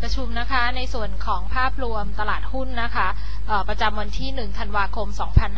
ประชุมนะคะในส่วนของภาพรวมตลาดหุ้นนะคะประจำวันที่1ธันวาคม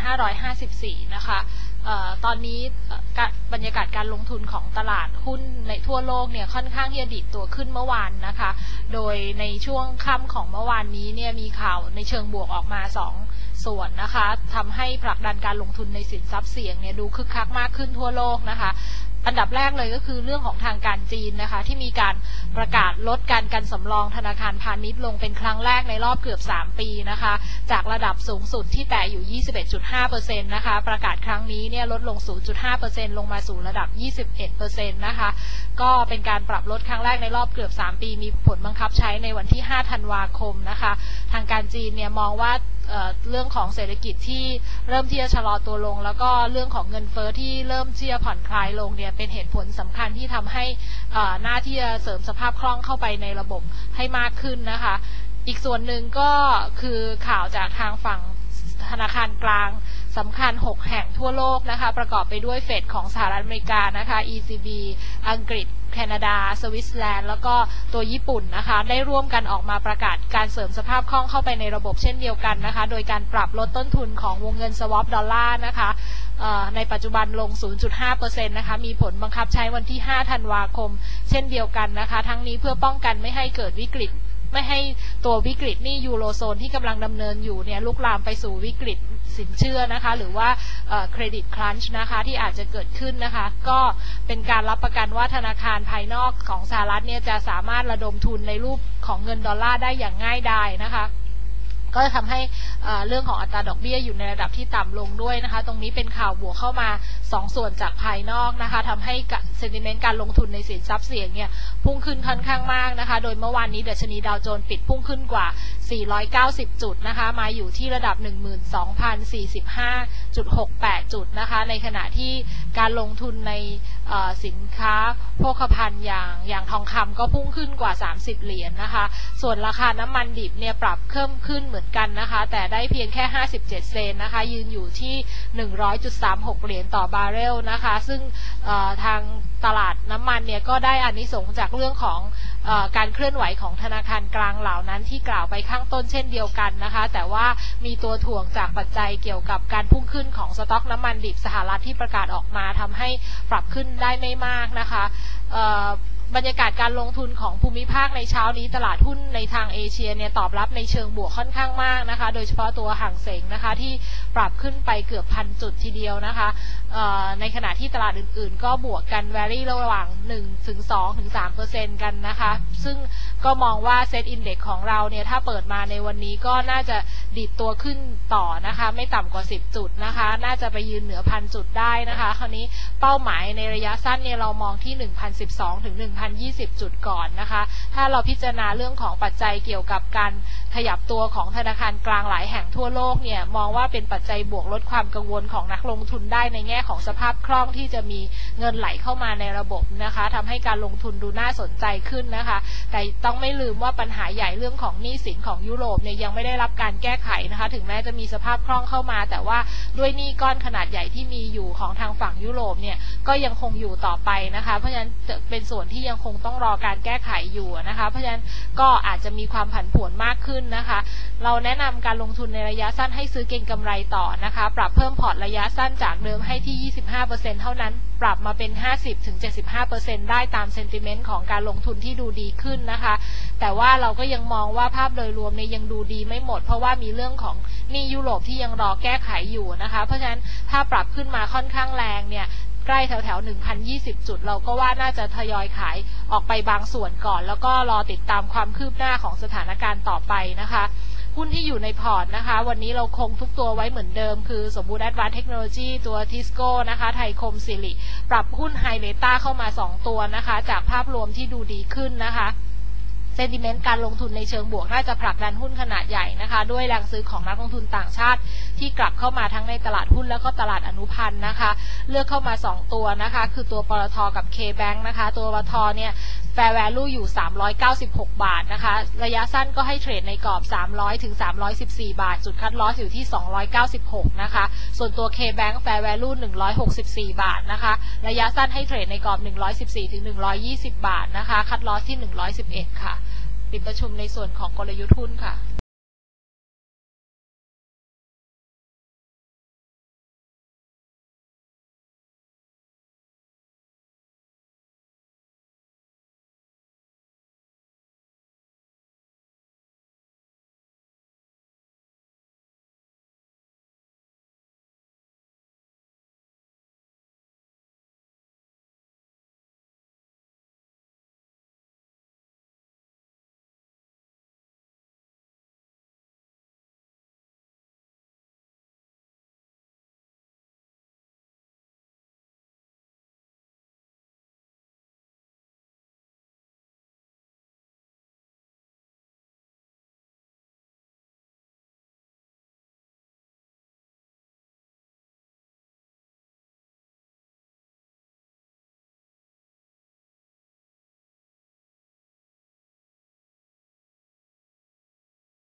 2554นะคะตอนนี้บรรยากาศการลงทุนของตลาดหุ้นในทั่วโลกเนี่ยค่อนข้างที่จะดีดตัวขึ้นเมื่อวานนะคะโดยในช่วงค่ำของเมื่อวานนี้เนี่ยมีข่าวในเชิงบวกออกมา2ส่วนนะคะทำให้ผลักดันการลงทุนในสินทรัพย์เสี่ยงเนี่ยดูคึกคักมากขึ้นทั่วโลกนะคะอันดับแรกเลยก็คือเรื่องของทางการจีนนะคะที่มีการประกาศลดการกันสำรองธนาคารพาณิชย์ลงเป็นครั้งแรกในรอบเกือบ3ปีนะคะจากระดับสูงสุดที่แตะอยู่ 21.5% นะคะประกาศครั้งนี้เนี่ยลดลง 0.5% ลงมาสู่ระดับ 21% นะคะก็เป็นการปรับลดครั้งแรกในรอบเกือบ3ปีมีผลบังคับใช้ในวันที่5ธันวาคมนะคะทางการจีนเนี่ยมองว่าเรื่องของเศรษฐกิจที่เริ่มที่จะชะลอตัวลงแล้วก็เรื่องของเงินเฟ้อที่เริ่มที่จะผ่อนคลายลงเนี่ยเป็นเหตุผลสำคัญที่ทำให้หน้าที่จะเสริมสภาพคล่องเข้าไปในระบบให้มากขึ้นนะคะอีกส่วนหนึ่งก็คือข่าวจากทางฝั่งธนาคารกลางสำคัญ6แห่งทั่วโลกนะคะประกอบไปด้วยเฟดของสหรัฐอเมริกานะคะ ECB อังกฤษแคนาดาสวิตเซอร์แลนด์แล้วก็ตัวญี่ปุ่นนะคะได้ร่วมกันออกมาประกาศการเสริมสภาพคล่องเข้าไปในระบบเช่นเดียวกันนะคะโดยการปรับลดต้นทุนของวงเงินสวอปดอลลาร์นะคะในปัจจุบันลง 0.5% นะคะมีผลบังคับใช้วันที่5ธันวาคมเช่นเดียวกันนะคะทั้งนี้เพื่อป้องกันไม่ให้เกิดวิกฤตไม่ให้ตัววิกฤตหนี้ยูโรโซนที่กำลังดำเนินอยู่เนี่ยลุกลามไปสู่วิกฤตสินเชื่อนะคะหรือว่าเครดิตครันช์นะคะที่อาจจะเกิดขึ้นนะคะก็เป็นการรับประกันว่าธนาคารภายนอกของสหรัฐเนี่ยจะสามารถระดมทุนในรูปของเงินดอลลาร์ได้อย่างง่ายดายนะคะก็จะทำให้เรื่องของอัตราดอกเบี้ยอยู่ในระดับที่ต่ำลงด้วยนะคะตรงนี้เป็นข่าวบวกเข้ามา2ส่วนจากภายนอกนะคะทำให้เซนติเมนต์การลงทุนในสินทรัพย์เสี่ยงเนี่ยพุ่งขึ้นค่อนข้างมากนะคะโดยเมื่อวานนี้ดัชนีดาวโจนส์ปิดพุ่งขึ้นกว่า490จุดนะคะมาอยู่ที่ระดับ 12,045.68 จุดนะคะในขณะที่การลงทุนในสินค้าโภคภัณฑ์อย่างทองคำก็พุ่งขึ้นกว่า30เหรียญนะคะส่วนราคาน้ำมันดิบเนี่ยปรับเพิ่มขึ้นเหมือนกันนะคะแต่ได้เพียงแค่57เซนต์นะคะยืนอยู่ที่ 100.36 เหรียญต่อบาร์เรลนะคะซึ่งทางตลาดน้ำมันเนี่ยก็ได้อานิสงส์จากเรื่องของการเคลื่อนไหวของธนาคารกลางเหล่านั้นที่กล่าวไปข้างต้นเช่นเดียวกันนะคะแต่ว่ามีตัวถ่วงจากปัจจัยเกี่ยวกับการพุ่งขึ้นของสต็อกน้ำมันดิบสหรัฐที่ประกาศออกมาทำให้ปรับขึ้นได้ไม่มากนะคะบรรยากาศการลงทุนของภูมิภาคในเช้านี้ตลาดหุ้นในทางเอเชียเนี่ยตอบรับในเชิงบวกค่อนข้างมากนะคะโดยเฉพาะตัวห่างเส็งนะคะที่ปรับขึ้นไปเกือบ1,000 จุดทีเดียวนะคะในขณะที่ตลาดอื่นๆก็บวกกันแวรี่ระหว่าง 1-2-3% กันนะคะซึ่งก็มองว่าเซตอินเด็กซ์ของเราเนี่ยถ้าเปิดมาในวันนี้ก็น่าจะดีดตัวขึ้นต่อนะคะไม่ต่ำกว่า10จุดนะคะน่าจะไปยืนเหนือ 1,000 จุดได้นะคะคราวนี้เป้าหมายในระยะสั้นเนี่ยเรามองที่ 1,012 ถึง 1,020 จุดก่อนนะคะถ้าเราพิจารณาเรื่องของปัจจัยเกี่ยวกับการขยับตัวของธนาคารกลางหลายแห่งทั่วโลกเนี่ยมองว่าเป็นปัจจัยบวกลดความกังวลของนักลงทุนได้ในแง่ของสภาพคล่องที่จะมีเงินไหลเข้ามาในระบบนะคะทำให้การลงทุนดูน่าสนใจขึ้นนะคะแต่ต้องไม่ลืมว่าปัญหาใหญ่เรื่องของหนี้สินของยุโรปเนี่ยยังไม่ได้รับการแก้ไขนะคะถึงแม้จะมีสภาพคล่องเข้ามาแต่ว่าด้วยหนี้ก้อนขนาดใหญ่ที่มีอยู่ของทางฝั่งยุโรปเนี่ยก็ยังคงอยู่ต่อไปนะคะเพราะฉะนั้นเป็นส่วนที่ยังคงต้องรอการแก้ไขอยู่นะคะเพราะฉะนั้นก็อาจจะมีความผันผวนมากขึ้นนะคะเราแนะนำการลงทุนในระยะสั้นให้ซื้อเก็งกำไรต่อนะคะปรับเพิ่มพอร์ตระยะสั้นจากเดิมให้ที่ 25% เท่านั้นปรับมาเป็น 50-75% ได้ตามเซนติเมนต์ของการลงทุนที่ดูดีขึ้นนะคะแต่ว่าเราก็ยังมองว่าภาพโดยรวมเนี่ยยังดูดีไม่หมดเพราะว่ามีเรื่องของหนี้ยุโรปที่ยังรอแก้ไขอยู่นะคะเพราะฉะนั้นถ้าปรับขึ้นมาค่อนข้างแรงเนี่ยใกล้แถว 1,020 จุดเราก็ว่าน่าจะทยอยขายออกไปบางส่วนก่อนแล้วก็รอติดตามความคืบหน้าของสถานการณ์ต่อไปนะคะหุ้นที่อยู่ในพอร์ตนะคะวันนี้เราคงทุกตัวไว้เหมือนเดิมคือสมบูรณ์แอดวานซ์เทคโนโลยีตัวทิสโก้นะคะไทยคมสิริปรับหุ้นไฮเบต้าเข้ามา2ตัวนะคะจากภาพรวมที่ดูดีขึ้นนะคะเซนติเมนต์การลงทุนในเชิงบวกน่าจะผลักดันหุ้นขนาดใหญ่นะคะด้วยแรงซื้อของนักลงทุนต่างชาติที่กลับเข้ามาทั้งในตลาดหุ้นแล้วก็ตลาดอนุพันธ์นะคะเลือกเข้ามา2ตัวนะคะคือตัวปตท.กับ K-Bank นะคะตัวปตท.เนี่ยFair Value อยู่396 บาทนะคะระยะสั้นก็ให้เทรดในกรอบ300ถึง314 บาทจุดคัทลอสอยู่ที่296นะคะส่วนตัว K-Bank Fair Value 164 บาทนะคะระยะสั้นให้เทรดในกรอบ114ถึง120 บาทนะคะคัทลอสที่111ค่ะปิดประชุมในส่วนของกลยุทธ์หุ้นค่ะ